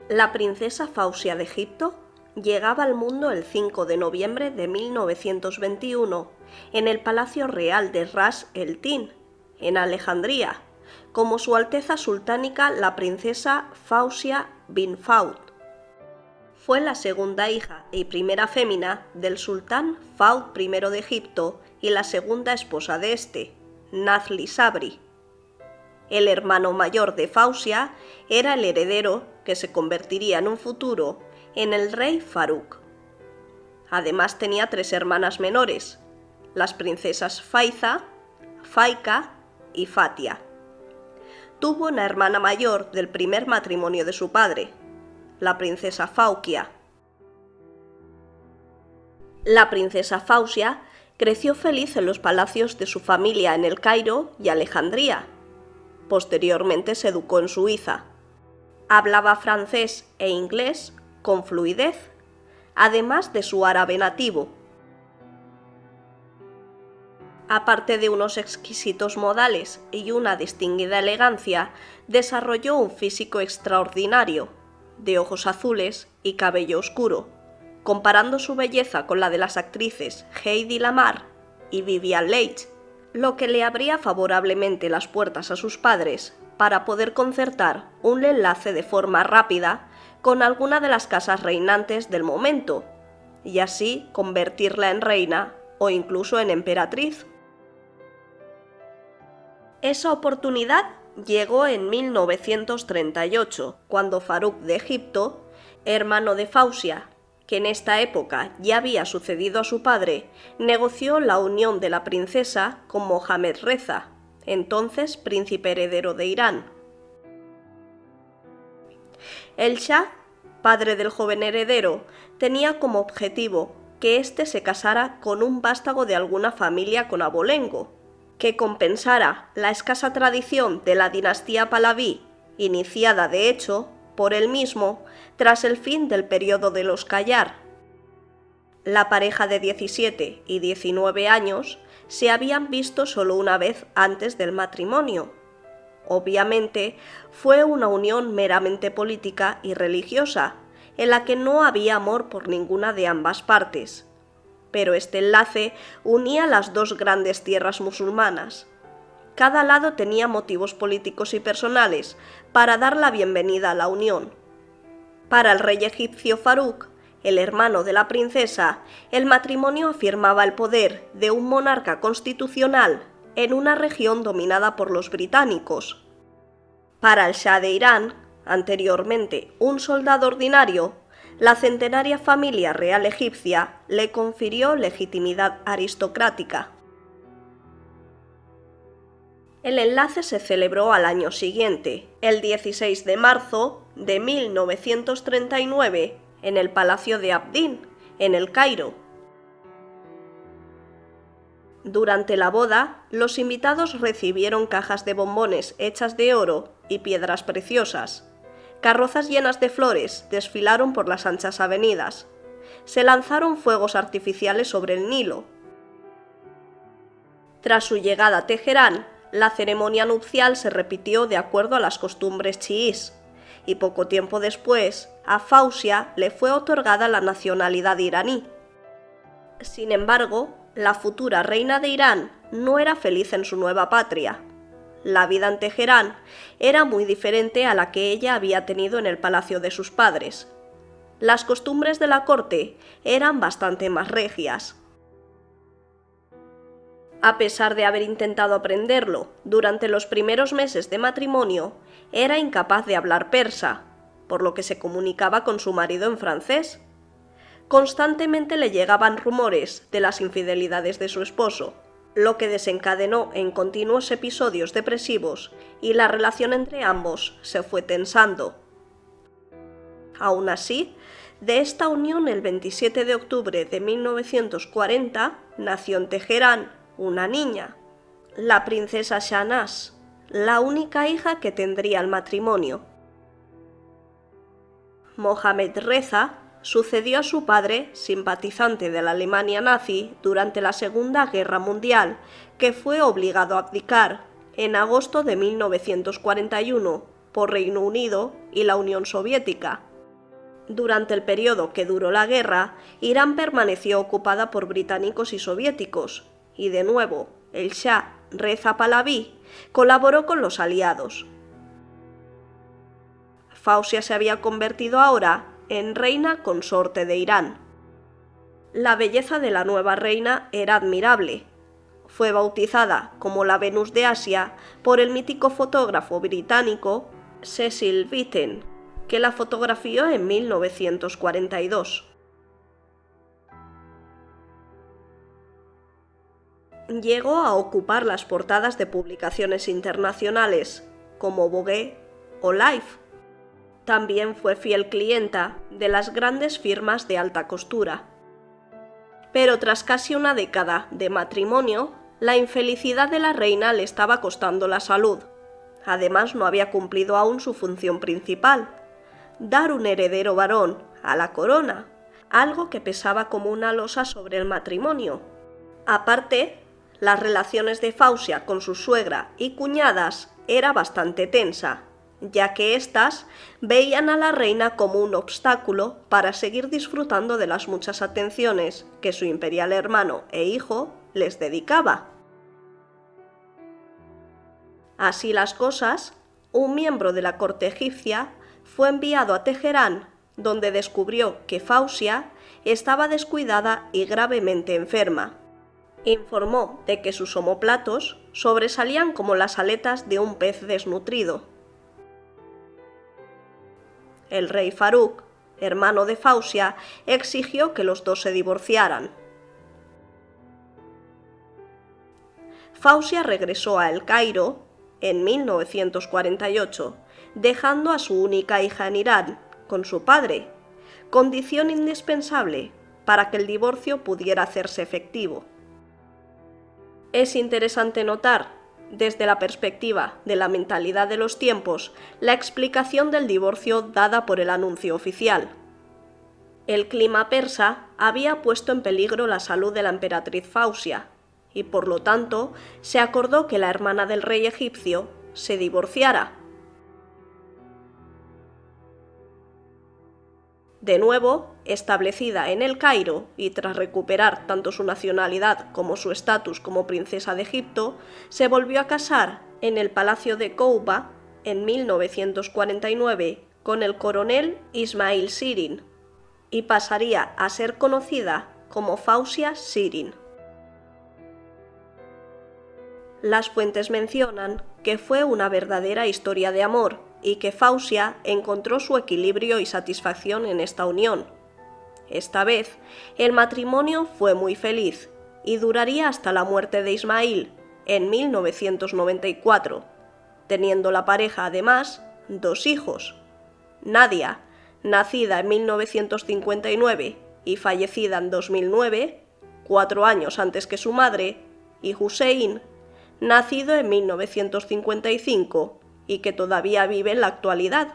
La princesa Fausia de Egipto llegaba al mundo el 5 de noviembre de 1921 en el Palacio Real de Ras el Tin, en Alejandría, como Su Alteza Sultánica la princesa Fausia bin Faud. Fue la segunda hija y primera fémina del sultán Faud I de Egipto y la segunda esposa de este, Nazli Sabri. El hermano mayor de Fausia era el heredero que se convertiría en un futuro en el rey Farouk. Además tenía tres hermanas menores, las princesas Faiza, Faika y Fatia. Tuvo una hermana mayor del primer matrimonio de su padre, la princesa Fauquia. La princesa Fausia creció feliz en los palacios de su familia en El Cairo y Alejandría. Posteriormente se educó en Suiza. Hablaba francés e inglés con fluidez, además de su árabe nativo. Aparte de unos exquisitos modales y una distinguida elegancia, desarrolló un físico extraordinario, de ojos azules y cabello oscuro, comparando su belleza con la de las actrices Hedy Lamarr y Vivien Leigh, lo que le abría favorablemente las puertas a sus padres para poder concertar un enlace de forma rápida con alguna de las casas reinantes del momento, y así convertirla en reina o incluso en emperatriz. Esa oportunidad llegó en 1938, cuando Farouk de Egipto, hermano de Fausia, que en esta época ya había sucedido a su padre, negoció la unión de la princesa con Mohammad Reza, entonces príncipe heredero de Irán. El Shah, padre del joven heredero, tenía como objetivo que éste se casara con un vástago de alguna familia con abolengo, que compensara la escasa tradición de la dinastía Pahlaví, iniciada de hecho por él mismo tras el fin del periodo de los Qajar. La pareja de 17 y 19 años se habían visto solo una vez antes del matrimonio. Obviamente, fue una unión meramente política y religiosa, en la que no había amor por ninguna de ambas partes. Pero este enlace unía las dos grandes tierras musulmanas. Cada lado tenía motivos políticos y personales para dar la bienvenida a la unión. Para el rey egipcio Farouk, el hermano de la princesa, el matrimonio afirmaba el poder de un monarca constitucional en una región dominada por los británicos. Para el Shah de Irán, anteriormente un soldado ordinario, la centenaria familia real egipcia le confirió legitimidad aristocrática. El enlace se celebró al año siguiente, el 16 de marzo de 1939, en el Palacio de Abdín, en El Cairo. Durante la boda, los invitados recibieron cajas de bombones hechas de oro y piedras preciosas. Carrozas llenas de flores desfilaron por las anchas avenidas. Se lanzaron fuegos artificiales sobre el Nilo. Tras su llegada a Teherán, la ceremonia nupcial se repitió de acuerdo a las costumbres chiíes, y poco tiempo después, a Fausia le fue otorgada la nacionalidad iraní. Sin embargo, la futura reina de Irán no era feliz en su nueva patria. La vida en Teherán era muy diferente a la que ella había tenido en el palacio de sus padres. Las costumbres de la corte eran bastante más regias. A pesar de haber intentado aprenderlo durante los primeros meses de matrimonio, era incapaz de hablar persa, por lo que se comunicaba con su marido en francés. Constantemente le llegaban rumores de las infidelidades de su esposo, lo que desencadenó en continuos episodios depresivos y la relación entre ambos se fue tensando. Aún así, de esta unión el 27 de octubre de 1940 nació en Teherán una niña, la princesa Shahnaz, la única hija que tendría el matrimonio. Mohammad Reza sucedió a su padre, simpatizante de la Alemania nazi durante la Segunda Guerra Mundial, que fue obligado a abdicar en agosto de 1941 por Reino Unido y la Unión Soviética. Durante el periodo que duró la guerra, Irán permaneció ocupada por británicos y soviéticos, y de nuevo el Shah Reza Pahlaví colaboró con los aliados. Fausia se había convertido ahora en reina consorte de Irán. La belleza de la nueva reina era admirable. Fue bautizada como la Venus de Asia por el mítico fotógrafo británico Cecil Beaton, que la fotografió en 1942. Llegó a ocupar las portadas de publicaciones internacionales como Vogue o Life. También fue fiel clienta de las grandes firmas de alta costura. Pero tras casi una década de matrimonio, la infelicidad de la reina le estaba costando la salud. Además, no había cumplido aún su función principal: dar un heredero varón a la corona, algo que pesaba como una losa sobre el matrimonio. Aparte, las relaciones de Fausia con su suegra y cuñadas era bastante tensa, ya que éstas veían a la reina como un obstáculo para seguir disfrutando de las muchas atenciones que su imperial hermano e hijo les dedicaba. Así las cosas, un miembro de la corte egipcia fue enviado a Teherán, donde descubrió que Fausia estaba descuidada y gravemente enferma. Informó de que sus omóplatos sobresalían como las aletas de un pez desnutrido. El rey Farouk, hermano de Fausia, exigió que los dos se divorciaran. Fausia regresó a El Cairo en 1948, dejando a su única hija en Irán con su padre, condición indispensable para que el divorcio pudiera hacerse efectivo. Es interesante notar, desde la perspectiva de la mentalidad de los tiempos, la explicación del divorcio dada por el anuncio oficial. El clima persa había puesto en peligro la salud de la emperatriz Fausia, y por lo tanto se acordó que la hermana del rey egipcio se divorciara. De nuevo, establecida en El Cairo y tras recuperar tanto su nacionalidad como su estatus como princesa de Egipto, se volvió a casar en el palacio de Kouba en 1949 con el coronel Ismail Sirin y pasaría a ser conocida como Fausia Sirin. Las fuentes mencionan que fue una verdadera historia de amor y que Fausia encontró su equilibrio y satisfacción en esta unión. Esta vez, el matrimonio fue muy feliz y duraría hasta la muerte de Ismail en 1994, teniendo la pareja además 2 hijos: Nadia, nacida en 1959 y fallecida en 2009, 4 años antes que su madre, y Hussein, nacido en 1955 y que todavía vive en la actualidad.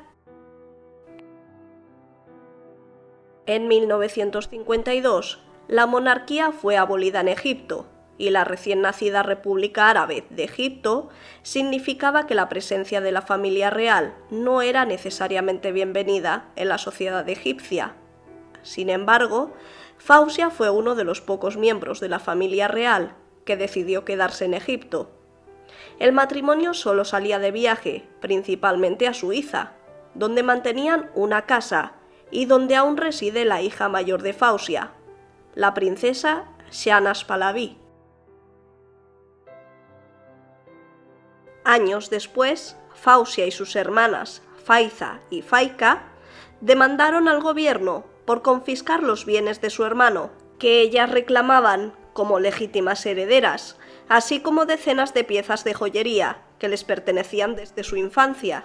En 1952, la monarquía fue abolida en Egipto y la recién nacida República Árabe de Egipto significaba que la presencia de la familia real no era necesariamente bienvenida en la sociedad egipcia. Sin embargo, Fausia fue uno de los pocos miembros de la familia real que decidió quedarse en Egipto. El matrimonio solo salía de viaje, principalmente a Suiza, donde mantenían una casa y donde aún reside la hija mayor de Fausia, la princesa Shahnaz Pahlaví. Años después, Fausia y sus hermanas Faiza y Faika demandaron al gobierno por confiscar los bienes de su hermano, que ellas reclamaban como legítimas herederas, así como decenas de piezas de joyería que les pertenecían desde su infancia.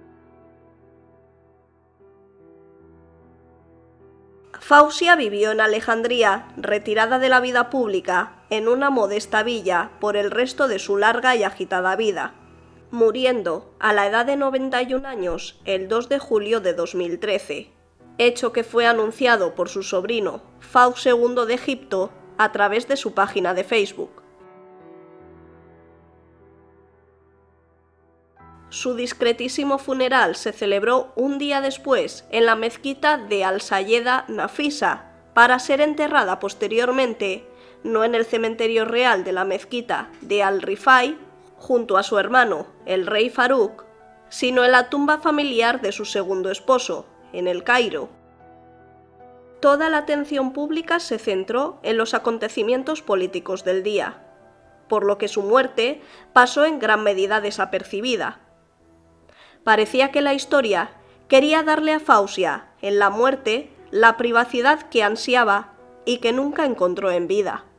Fausia vivió en Alejandría, retirada de la vida pública, en una modesta villa por el resto de su larga y agitada vida, muriendo a la edad de 91 años el 2 de julio de 2013, hecho que fue anunciado por su sobrino Faus II de Egipto a través de su página de Facebook. Su discretísimo funeral se celebró un día después en la mezquita de Al-Sayeda Nafisa, para ser enterrada posteriormente, no en el cementerio real de la mezquita de Al-Rifai, junto a su hermano, el rey Farouk, sino en la tumba familiar de su segundo esposo, en El Cairo. Toda la atención pública se centró en los acontecimientos políticos del día, por lo que su muerte pasó en gran medida desapercibida. Parecía que la historia quería darle a Fausia, en la muerte, la privacidad que ansiaba y que nunca encontró en vida.